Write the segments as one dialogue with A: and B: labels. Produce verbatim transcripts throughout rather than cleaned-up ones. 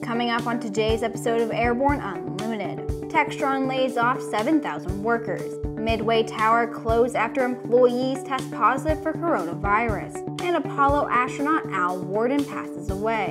A: Coming up on today's episode of Airborne Unlimited. Textron lays off seven thousand workers. Midway Tower closed after employees test positive for coronavirus. And Apollo astronaut Al Worden passes away.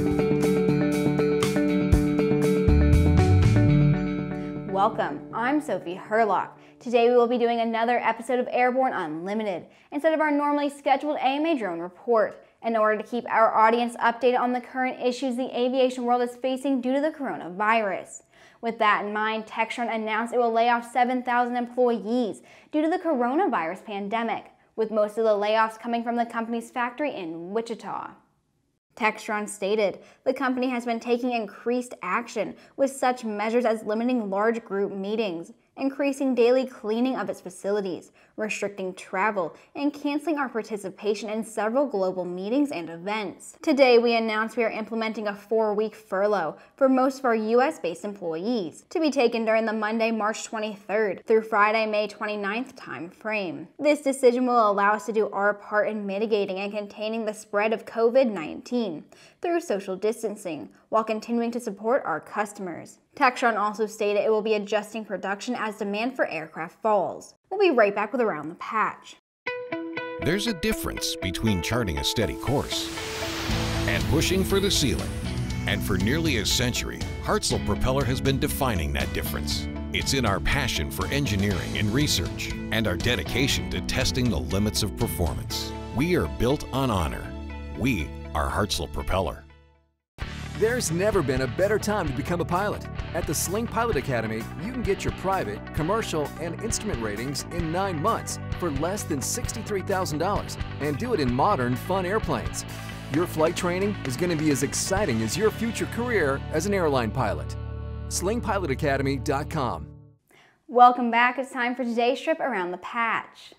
A: Welcome, I'm Sophie Herlock. Today we will be doing another episode of Airborne Unlimited instead of our normally scheduled A M A drone report, in order to keep our audience updated on the current issues the aviation world is facing due to the coronavirus. With that in mind, Textron announced it will lay off seven thousand employees due to the coronavirus pandemic, with most of the layoffs coming from the company's factory in Wichita. Textron stated the company has been taking increased action with such measures as limiting large group meetings, increasing daily cleaning of its facilities, restricting travel, and canceling our participation in several global meetings and events. Today, we announced we are implementing a four-week furlough for most of our U S based employees, to be taken during the Monday, March twenty-third through Friday, May twenty-ninth time frame. This decision will allow us to do our part in mitigating and containing the spread of COVID nineteen through social distancing, while continuing to support our customers. Textron also stated it will be adjusting production as demand for aircraft falls. We'll be right back with Around the Patch.
B: There's a difference between charting a steady course and pushing for the ceiling. And for nearly a century, Hartzell Propeller has been defining that difference. It's in our passion for engineering and research and our dedication to testing the limits of performance. We are built on honor. We are Hartzell Propeller.
C: There's never been a better time to become a pilot. At the Sling Pilot Academy, you can get your private, commercial, and instrument ratings in nine months for less than sixty-three thousand dollars, and do it in modern, fun airplanes. Your flight training is going to be as exciting as your future career as an airline pilot. sling pilot academy dot com.
A: Welcome back. It's time for today's trip Around the Patch.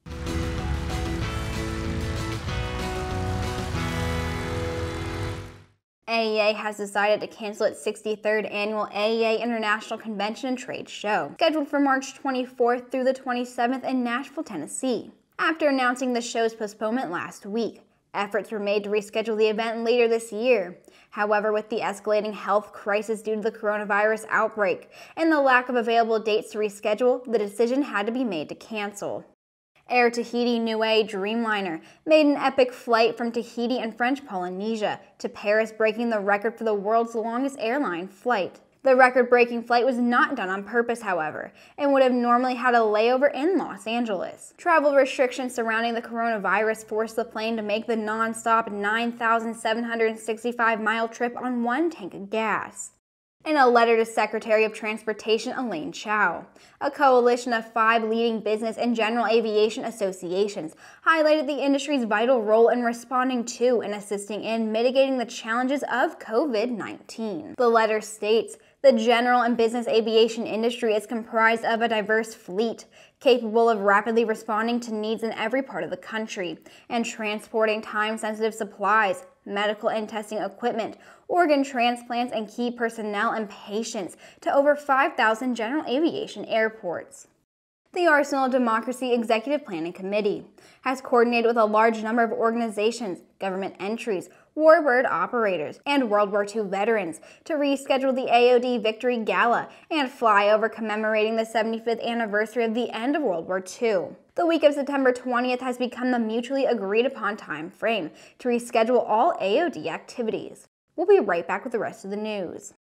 A: A E A has decided to cancel its sixty-third annual A E A International Convention and Trade Show, scheduled for March twenty-fourth through the twenty-seventh in Nashville, Tennessee. After announcing the show's postponement last week, efforts were made to reschedule the event later this year. However, with the escalating health crisis due to the coronavirus outbreak and the lack of available dates to reschedule, the decision had to be made to cancel. Air Tahiti Niue Dreamliner made an epic flight from Tahiti and French Polynesia to Paris, breaking the record for the world's longest airline flight. The record-breaking flight was not done on purpose, however, and would have normally had a layover in Los Angeles. Travel restrictions surrounding the coronavirus forced the plane to make the non-stop nine thousand seven hundred sixty-five mile trip on one tank of gas. In a letter to Secretary of Transportation Elaine Chao, a coalition of five leading business and general aviation associations highlighted the industry's vital role in responding to and assisting in mitigating the challenges of COVID nineteen. The letter states, the general and business aviation industry is comprised of a diverse fleet, capable of rapidly responding to needs in every part of the country, and transporting time-sensitive supplies, medical and testing equipment, organ transplants, and key personnel and patients to over five thousand general aviation airports. The Arsenal of Democracy Executive Planning Committee has coordinated with a large number of organizations, government entries, warbird operators, and World War Two veterans to reschedule the A O D Victory Gala and flyover commemorating the seventy-fifth anniversary of the end of World War Two. The week of September twentieth has become the mutually agreed upon time frame to reschedule all A O D activities. We'll be right back with the rest of the news.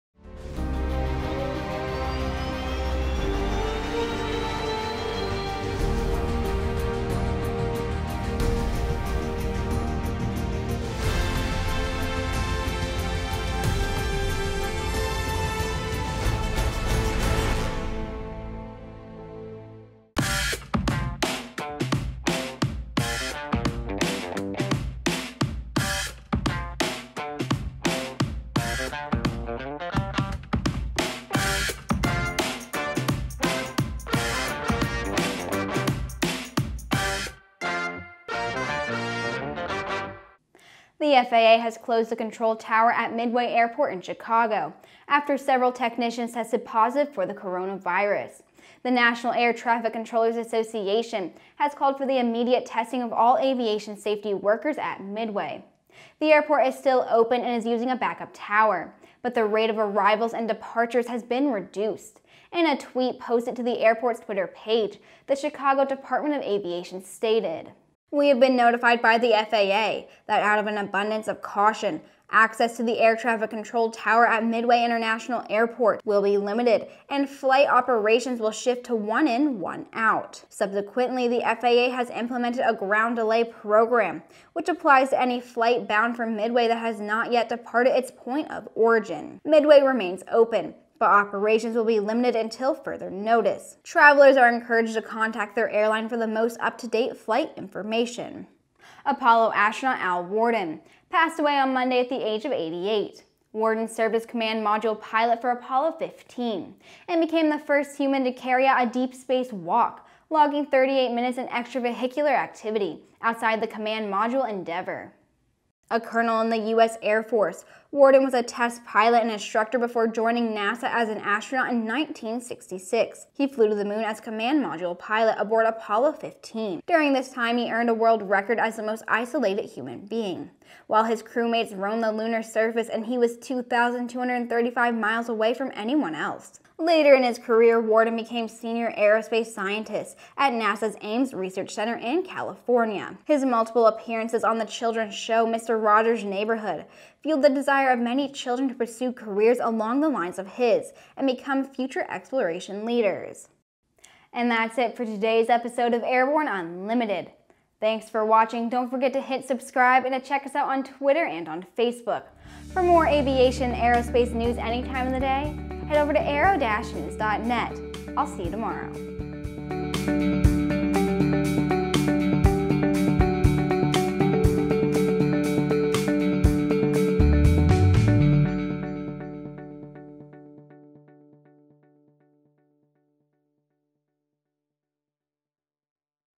A: The F A A has closed the control tower at Midway Airport in Chicago after several technicians tested positive for the coronavirus. The National Air Traffic Controllers Association has called for the immediate testing of all aviation safety workers at Midway. The airport is still open and is using a backup tower, but the rate of arrivals and departures has been reduced. In a tweet posted to the airport's Twitter page, the Chicago Department of Aviation stated, "We have been notified by the F A A that out of an abundance of caution, access to the air traffic control tower at Midway International Airport will be limited and flight operations will shift to one in, one out." Subsequently, the F A A has implemented a ground delay program, which applies to any flight bound from Midway that has not yet departed its point of origin. Midway remains open, but operations will be limited until further notice. Travelers are encouraged to contact their airline for the most up-to-date flight information. Apollo astronaut Al Worden passed away on Monday at the age of eighty-eight. Worden served as command module pilot for Apollo fifteen and became the first human to carry out a deep space walk, logging thirty-eight minutes in extravehicular activity outside the command module endeavor. A colonel in the U S Air Force, Worden was a test pilot and instructor before joining NASA as an astronaut in nineteen sixty-six. He flew to the moon as command module pilot aboard Apollo fifteen. During this time, he earned a world record as the most isolated human being, while his crewmates roamed the lunar surface and he was two thousand two hundred thirty-five miles away from anyone else. Later in his career, Worden became senior aerospace scientist at NASA's Ames Research Center in California. His multiple appearances on the children's show Mister Rogers' Neighborhood fueled the desire of many children to pursue careers along the lines of his and become future exploration leaders. And that's it for today's episode of Airborne Unlimited. Thanks for watching. Don't forget to hit subscribe and to check us out on Twitter and on Facebook. For more aviation and aerospace news any time of the day, head over to aero dash news dot net. I'll see you tomorrow.